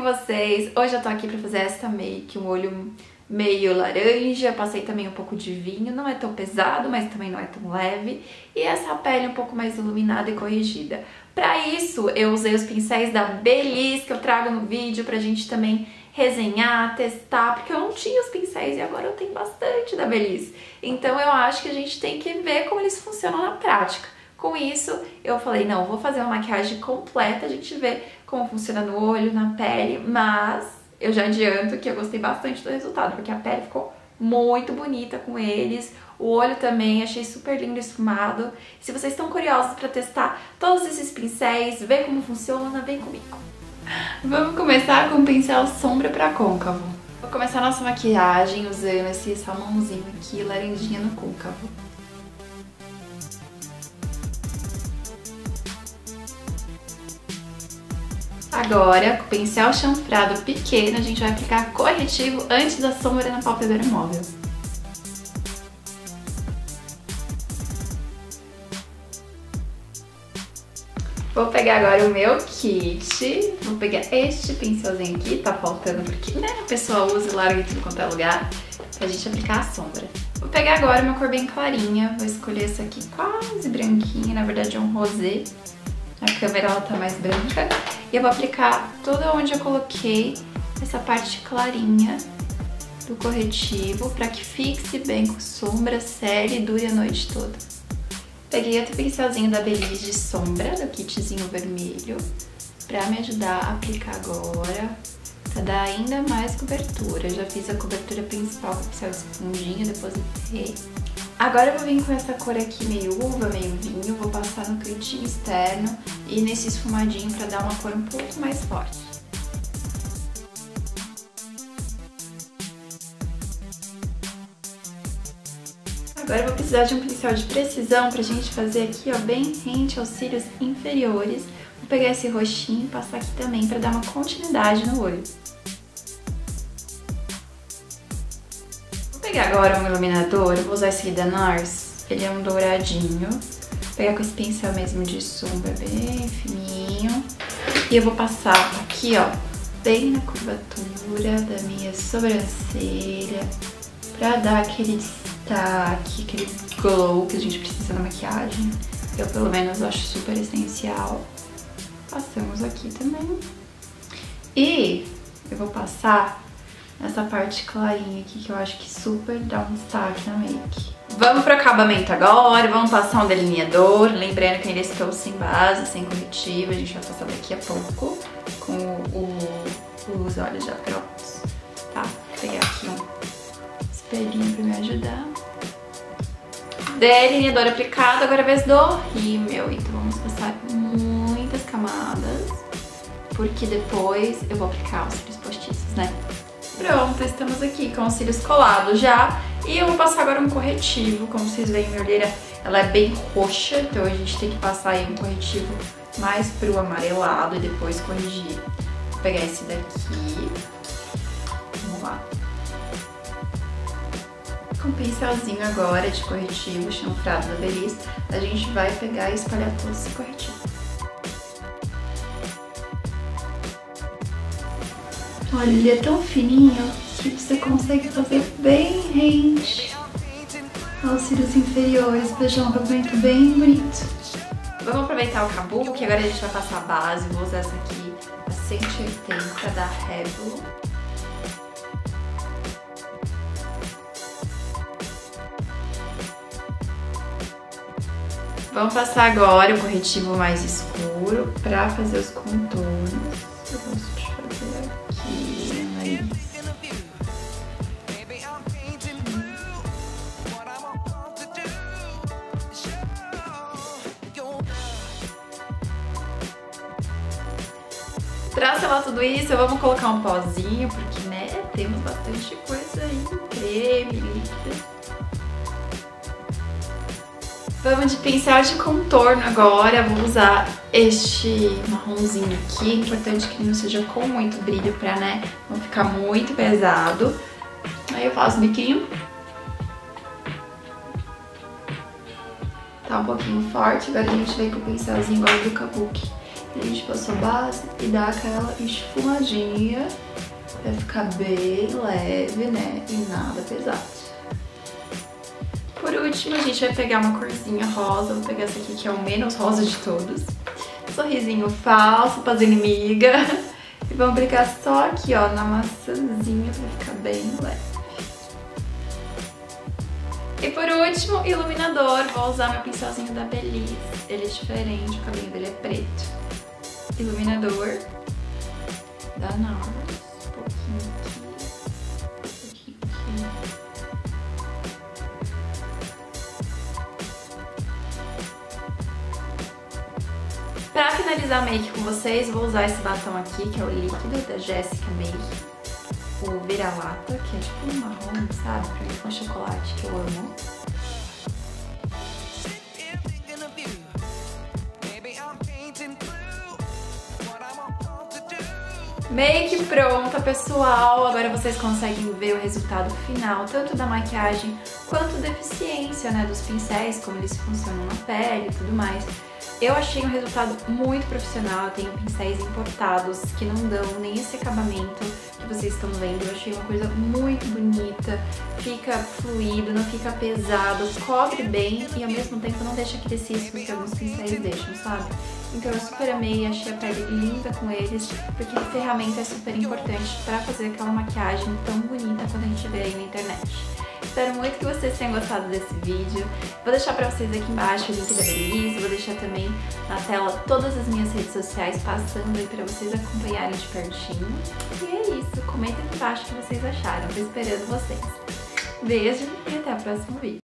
vocês? Hoje eu tô aqui pra fazer essa make, um olho meio laranja, passei também um pouco de vinho, não é tão pesado, mas também não é tão leve, e essa pele um pouco mais iluminada e corrigida. Pra isso, eu usei os pincéis da Belisse, que eu trago no vídeo pra gente também resenhar, testar, porque eu não tinha os pincéis e agora eu tenho bastante da Belisse. Então eu acho que a gente tem que ver como eles funcionam na prática. Com isso, eu falei, não, vou fazer uma maquiagem completa, a gente vê como funciona no olho, na pele, mas eu já adianto que eu gostei bastante do resultado, porque a pele ficou muito bonita com eles, o olho também, achei super lindo esfumado. Se vocês estão curiosos para testar todos esses pincéis, ver como funciona, vem comigo. Vamos começar com o pincel sombra para côncavo. Vou começar nossa maquiagem usando esse salmãozinho aqui, laranjinha no côncavo. Agora, com o pincel chanfrado pequeno, a gente vai aplicar corretivo antes da sombra na pálpebra móvel. Vou pegar agora o meu kit, vou pegar este pincelzinho aqui, tá faltando porque, né, a pessoa usa e larga em tudo quanto é lugar, pra gente aplicar a sombra. Vou pegar agora uma cor bem clarinha, vou escolher essa aqui quase branquinha, na verdade é um rosé. Na câmera ela tá mais branca. E eu vou aplicar toda onde eu coloquei essa parte clarinha do corretivo para que fixe bem com sombra, séria e dure a noite toda. Peguei outro pincelzinho da Belisse de sombra, do kitzinho vermelho, para me ajudar a aplicar agora, para dar ainda mais cobertura. Eu já fiz a cobertura principal com o pincel esponjinha, depositei. Agora eu vou vir com essa cor aqui meio uva, meio vinho, vou passar no cantinho externo e nesse esfumadinho para dar uma cor um pouco mais forte. Agora eu vou precisar de um pincel de precisão pra gente fazer aqui, ó, bem rente aos cílios inferiores. Vou pegar esse roxinho e passar aqui também para dar uma continuidade no olho. Vou pegar agora um iluminador, eu vou usar esse aqui da NARS, ele é um douradinho. Vou pegar com esse pincel mesmo de sombra bem fininho. E eu vou passar aqui, ó, bem na curvatura da minha sobrancelha, pra dar aquele destaque, aquele glow que a gente precisa na maquiagem. Eu, pelo menos, acho super essencial. Passamos aqui também. E eu vou passar nessa parte clarinha aqui, que eu acho que super dá um destaque na make. Vamos pro acabamento agora, vamos passar um delineador. Lembrando que ainda estou sem base, sem corretivo, a gente vai passar daqui a pouco com os olhos já prontos, tá? Vou pegar aqui um espelhinho pra me ajudar. Delineador aplicado, agora é a vez do rímel. Então vamos passar muitas camadas, porque depois eu vou aplicar os cílios postiços, né? Pronto, estamos aqui com os cílios colados já. E eu vou passar agora um corretivo. Como vocês veem, minha olheira ela é bem roxa, então a gente tem que passar aí um corretivo mais pro amarelado e depois corrigir. Vou pegar esse daqui. Vamos lá. Com o pincelzinho agora de corretivo chanfrado da Belisse, a gente vai pegar e espalhar todo esse corretivo. Olha, ele é tão fininho que você consegue fazer bem rente aos cílios inferiores para deixar um acabamento bem bonito. Vamos aproveitar o kabuki, agora a gente vai passar a base. Vou usar essa aqui, a 180 da Revlon. Vamos passar agora o corretivo mais escuro para fazer os contornos. Eu gosto de fazer aqui, nariz. Pra selar tudo isso, vamos colocar um pozinho, porque, né, temos bastante coisa aí, creme, líquido. Vamos de pincel de contorno agora, vou usar este marronzinho aqui, importante que ele não seja com muito brilho pra, né, não ficar muito pesado. Aí eu faço o biquinho. Tá um pouquinho forte, agora a gente vem com o pincelzinho igual do kabuki. A gente passou base e dá aquela esfumadinha pra ficar bem leve, né? E nada pesado. Por último, a gente vai pegar uma corzinha rosa. Vou pegar essa aqui que é o menos rosa de todos. Sorrisinho falso pras inimigas. E vamos aplicar só aqui, ó, na maçãzinha pra ficar bem leve. E por último, iluminador. Vou usar meu pincelzinho da Belize. Ele é diferente, o cabelo dele é preto. Iluminador da NARS. Um pouquinho aqui. Um pouquinho aqui. Pra finalizar a make com vocês, vou usar esse batom aqui, que é o líquido da Jessica Make. O vira-lata, que é tipo um marrom, sabe? Pra mim com chocolate, que eu amo. Make pronta, pessoal! Agora vocês conseguem ver o resultado final, tanto da maquiagem quanto da eficiência, né, dos pincéis, como eles funcionam na pele e tudo mais. Eu achei um resultado muito profissional. Eu tenho pincéis importados que não dão nem esse acabamento que vocês estão vendo. Eu achei uma coisa muito bonita, fica fluido, não fica pesado, cobre bem e ao mesmo tempo não deixa aquele cisco que alguns pincéis deixam, sabe? Então eu super amei, achei a pele linda com eles, porque a ferramenta é super importante pra fazer aquela maquiagem tão bonita quando a gente vê aí na internet. Espero muito que vocês tenham gostado desse vídeo. Vou deixar pra vocês aqui embaixo o link da Belize, vou deixar também na tela todas as minhas redes sociais passando aí pra vocês acompanharem de pertinho. E é isso, comenta aqui embaixo o que vocês acharam, tô esperando vocês. Beijo e até o próximo vídeo.